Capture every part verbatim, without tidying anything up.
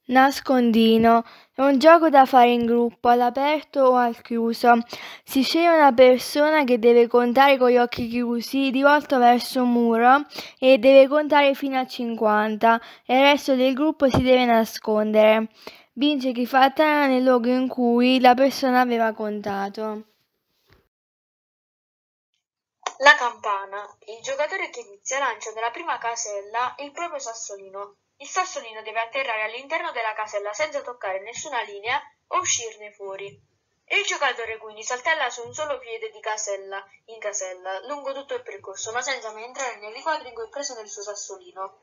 Nascondino è un gioco da fare in gruppo, all'aperto o al chiuso. Si sceglie una persona che deve contare con gli occhi chiusi, rivolto verso un muro, e deve contare fino a cinquanta, e il resto del gruppo si deve nascondere. Vince chi fa la tana nel luogo in cui la persona aveva contato. La campana. Il giocatore che inizia lancia nella prima casella il proprio sassolino. Il sassolino deve atterrare all'interno della casella senza toccare nessuna linea o uscirne fuori. Il giocatore quindi saltella su un solo piede di casella in casella lungo tutto il percorso, ma senza mai entrare nei riquadri in cui è preso nel suo sassolino.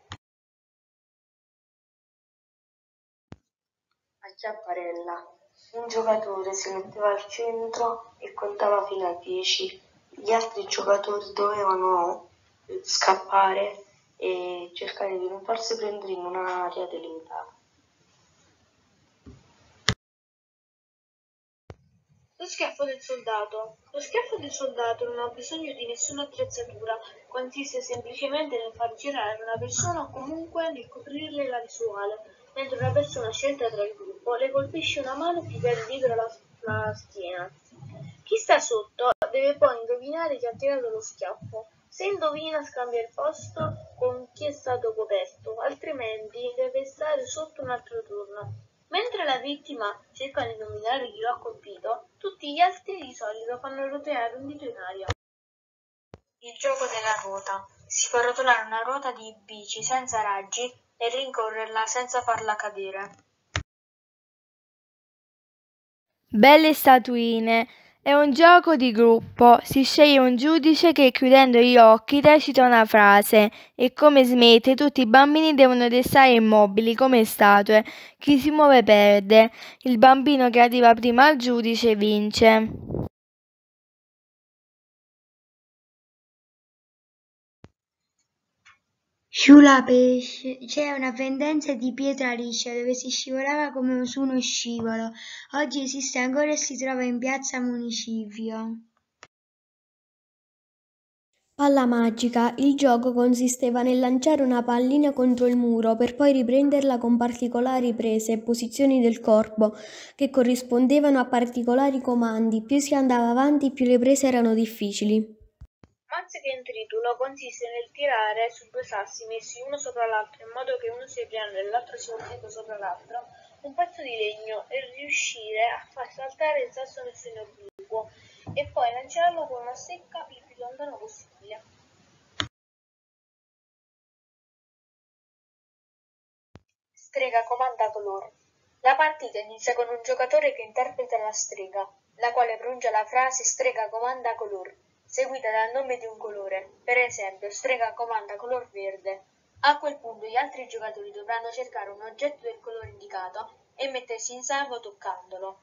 A chiapparella. Un giocatore si metteva al centro e contava fino a dieci. Gli altri giocatori dovevano scappare e cercare di non farsi prendere in un'area delimitata. Lo schiaffo del soldato. Lo schiaffo del soldato non ha bisogno di nessuna attrezzatura, consiste semplicemente nel far girare una persona o comunque nel coprirle la visuale, mentre una persona scelta tra il gruppo le colpisce una mano e ti cade dietro la, la schiena. Chi sta sotto deve poi indovinare chi ha tirato lo schiaffo. Se indovina scambia il posto con chi è stato coperto, altrimenti deve stare sotto un altro turno. Mentre la vittima cerca di indovinare chi lo ha colpito, tutti gli altri di solito fanno roteare un dito in aria. Il gioco della ruota. Si può rotolare una ruota di bici senza raggi e rincorrerla senza farla cadere. Belle statuine. È un gioco di gruppo. Si sceglie un giudice che, chiudendo gli occhi, recita una frase e, come smette, tutti i bambini devono restare immobili come statue. Chi si muove perde. Il bambino che arriva prima al giudice vince. Sciula pesce. C'è una pendenza di pietra liscia dove si scivolava come su uno scivolo. Oggi esiste ancora e si trova in piazza Municipio. Palla magica. Il gioco consisteva nel lanciare una pallina contro il muro per poi riprenderla con particolari prese e posizioni del corpo che corrispondevano a particolari comandi. Più si andava avanti, più le prese erano difficili. Mazzica in tritulo consiste nel tirare su due sassi messi uno sopra l'altro in modo che uno sia piano e l'altro sia unito sopra l'altro un pezzo di legno e riuscire a far saltare il sasso messo in obliquo e poi lanciarlo con una secca il più lontano possibile. Strega comanda colore. La partita inizia con un giocatore che interpreta la strega, la quale pronuncia la frase strega comanda color, seguita dal nome di un colore, per esempio strega comanda color verde. A quel punto gli altri giocatori dovranno cercare un oggetto del colore indicato e mettersi in salvo toccandolo.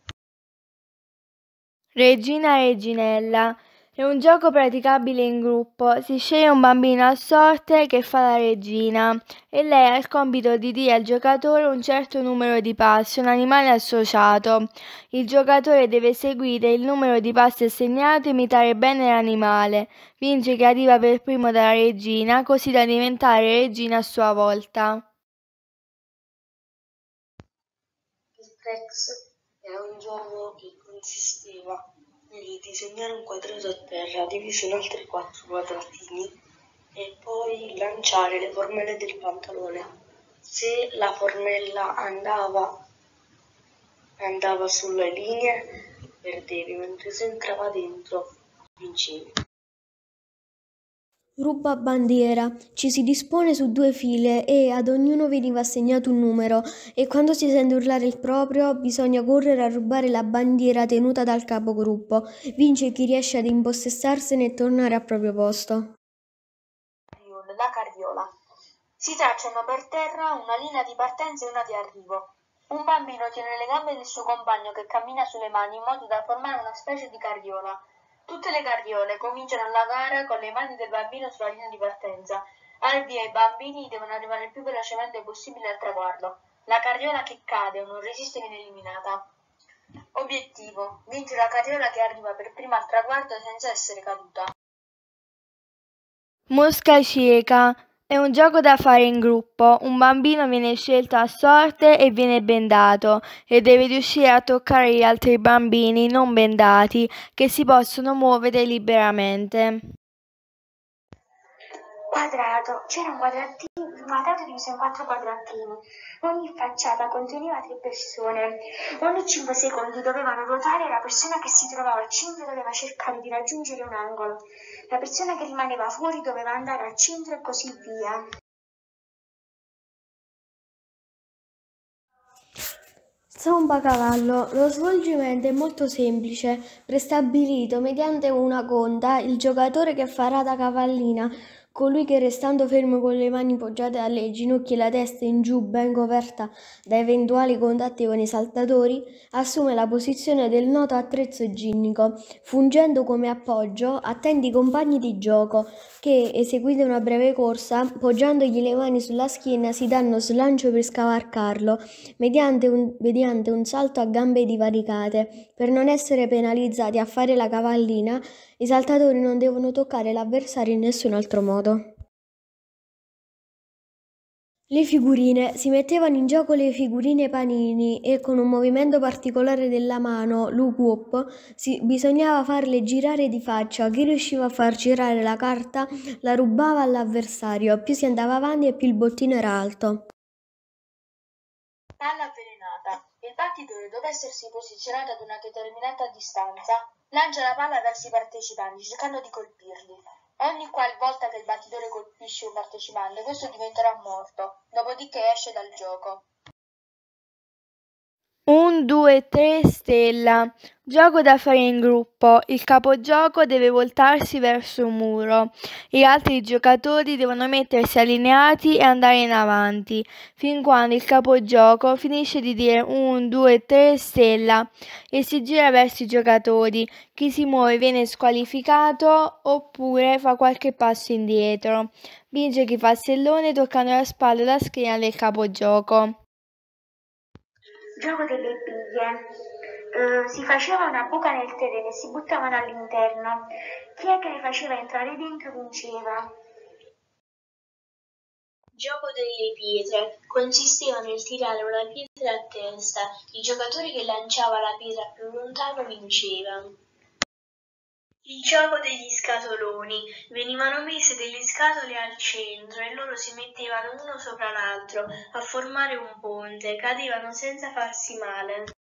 Regina Reginella. È un gioco praticabile in gruppo. Si sceglie un bambino a sorte che fa la regina e lei ha il compito di dire al giocatore un certo numero di passi, un animale associato. Il giocatore deve seguire il numero di passi assegnato e imitare bene l'animale. Vince chi arriva per primo dalla regina, così da diventare regina a sua volta. Il Trex è un gioco che consisteva nel disegnare un quadrato a terra diviso in altri quattro quadratini e poi lanciare le formelle del pantalone. Se la formella andava, andava sulle linee, perdevi, mentre se entrava dentro, vincevi. Ruba bandiera. Ci si dispone su due file e ad ognuno veniva assegnato un numero e quando si sente urlare il proprio bisogna correre a rubare la bandiera tenuta dal capogruppo. Vince chi riesce ad impossessarsene e tornare al proprio posto. La carriola. Si tracciano per terra una linea di partenza e una di arrivo. Un bambino tiene le gambe del suo compagno che cammina sulle mani in modo da formare una specie di carriola. Tutte le carriole cominciano la gara con le mani del bambino sulla linea di partenza. Al via i bambini devono arrivare il più velocemente possibile al traguardo. La carriola che cade o non resiste viene eliminata. Obiettivo: vince la carriola che arriva per prima al traguardo senza essere caduta. Mosca cieca. È un gioco da fare in gruppo. Un bambino viene scelto a sorte e viene bendato e deve riuscire a toccare gli altri bambini non bendati che si possono muovere liberamente. Quadrato. C'era un quadratino, un quadrato diviso in quattro quadratini. Ogni facciata conteneva tre persone. Ogni cinque secondi dovevano ruotare e la persona che si trovava al centro doveva cercare di raggiungere un angolo. La persona che rimaneva fuori doveva andare al centro e così via. Zombacavallo. Lo svolgimento è molto semplice, prestabilito mediante una conta. Il giocatore che farà da cavallina, colui che restando fermo con le mani poggiate alle ginocchia e la testa in giù ben coperta da eventuali contatti con i saltatori, assume la posizione del noto attrezzo ginnico, fungendo come appoggio attenti i compagni di gioco che, eseguita una breve corsa, poggiandogli le mani sulla schiena, si danno slancio per scavalcarlo mediante un, mediante un salto a gambe divaricate. Per non essere penalizzati a fare la cavallina, i saltatori non devono toccare l'avversario in nessun altro modo. Le figurine. Si mettevano in gioco le figurine panini e con un movimento particolare della mano, look whoop, si, bisognava farle girare di faccia. Chi riusciva a far girare la carta la rubava all'avversario. Più si andava avanti e più il bottino era alto. Palla avvelenata. Il battitore, dopo essersi posizionato ad una determinata distanza, lancia la palla verso i partecipanti, cercando di colpirli. Ogni qualvolta che il battitore colpisce un partecipante, questo diventerà morto, dopodiché esce dal gioco. Un, due, tre, stella. Gioco da fare in gruppo. Il capogioco deve voltarsi verso un muro. Gli altri giocatori devono mettersi allineati e andare in avanti, fin quando il capogioco finisce di dire un, due, tre, stella e si gira verso i giocatori. Chi si muove viene squalificato oppure fa qualche passo indietro. Vince chi fa stellone toccando la spalla e la schiena del capogioco. Gioco delle biglie. Uh, si faceva una buca nel terreno e si buttavano all'interno. Chi è che le faceva entrare dentro vinceva. Gioco delle pietre. Consisteva nel tirare una pietra a testa. Il giocatore che lanciava la pietra più lontano vinceva. Il gioco degli scatoloni. Venivano messe delle scatole al centro e loro si mettevano uno sopra l'altro a formare un ponte, cadevano senza farsi male.